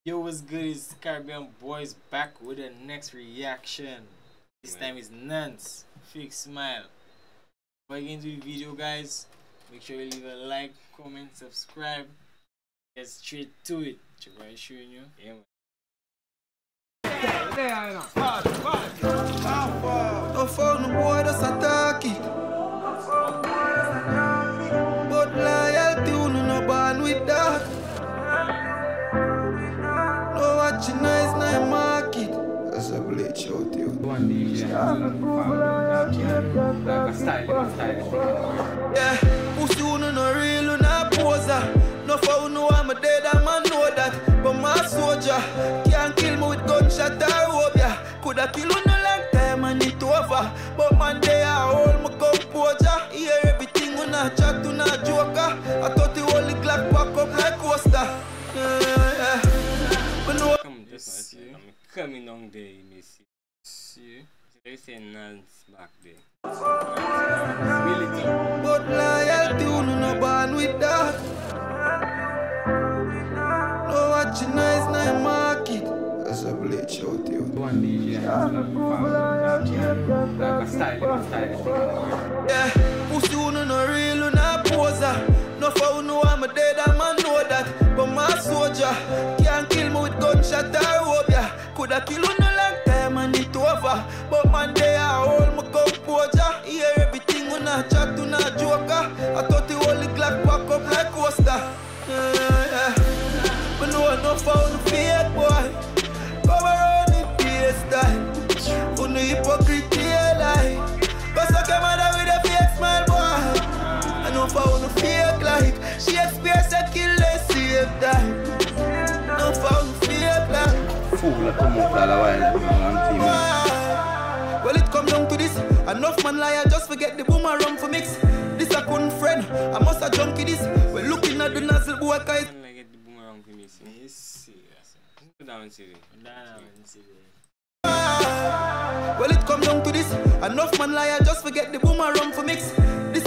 Yo, what's good? It's Caribbean Boys back with the next reaction. This time is Nhance. Fake smile. Before I get into the video, guys, make sure you leave a like, comment, subscribe. Get straight to it. Check what I'm showing you. Yeah, man. No phone, boy, that's a talkie. But loyalty, no born with that. No watching nice, no market. That's a bleach out here. Yeah, pussy, no real, no poser. No phone, no I'm a dead, man know that. But my soldier can't kill me with gunshot or rope, yeah. Coulda kill you no long time and it over. But man, they are all my composure. Hear everything when I chat to no joker. I thought the only Glock pack up like coaster. Yeah. But no. Come this one, I'm coming on there, Missy. See? They say Nhance back there. Really good. But loyalty, no born with that. No watching nice, no market. That's a bleach out here. Yeah, pussy, no real, no poser. No phone, no I'm a dead, man know that. But my soldier can't kill me with gunshot or rope, yeah. Coulda kill you no long time and it over. But man, they are all my composure. Hear everything when I chat to no joker. I thought the only Glock pack up like coaster. But no found fake boy. Come around in PS time. Who no hypocrite lie. Cause I came out with a fake smile boy. I know found fake like Shakespeare said kill the same time. No found fake like Fool, come up all the while. well, it come down to this. Enough man liar just forget the boomerang for mix. This I couldn't friend. I must have junkie this. We're looking at the nozzle boy guys. I get the boomerang for me. Yes, Go down and see it. Well, it come down to this. Enough man liar just forget the boomerang for mix. This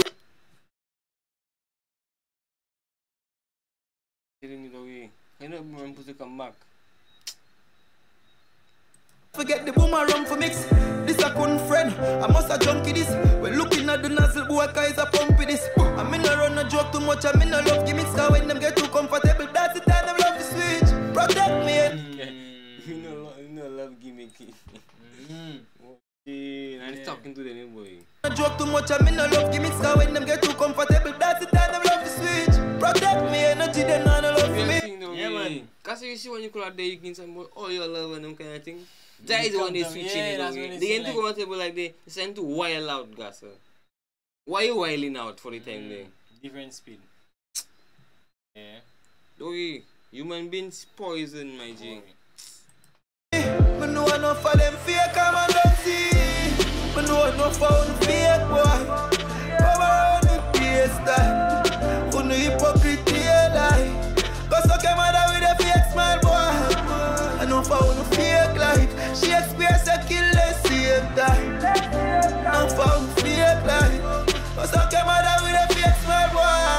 Telling it away. I know boomerang supposed to come back. forget the boomerang for mix. This I couldn't friend. I must have junkie this. We're looking at the nozzle boy guys are pumpy this. I mean I run a joke too much. I mean I love gimmicks. Cause when them get too comfortable, that's the time them love to switch. Protect me. You know love gimmick. And he's talking to them boy. I joke too much, I mean I love gimmicks. Cause when them get too comfortable, that's the time them love to switch. Protect me, energy them not love me. Yeah man. Cause you see when you call out there you can say all your love and them kind of thing. That is when they switching it. They ain't too comfortable like they send to wild out gas. Why you wilding out for the time there? Different speed. Yeah. Doggy, human beings poison my G. But no enough of them fake, come and don't see. But no enough found fake boy. Come around the place time. Who no hypocrite lie. Cause I came out with a fake smile boy. I know found fake light. Shakespeare said kill the same time. I found fake light. Cause I came out with a fake smile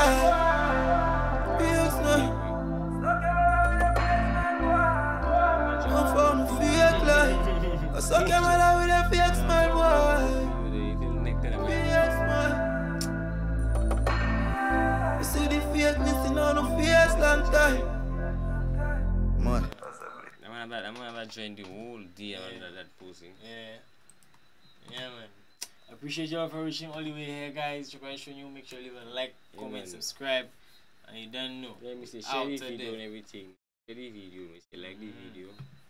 boy. Fake smile. I found fake light. I saw camera with a fake smile boy. Fake smile. You see the fakeness in all the face long time. Man. I'm gonna join the whole day under that pussy. Yeah, man. I appreciate y'all for reaching all the way here, guys. Check out showing you. Make sure you leave a like, comment, subscribe, and you don't know. Let me say share the video and everything. Share the video, like the video.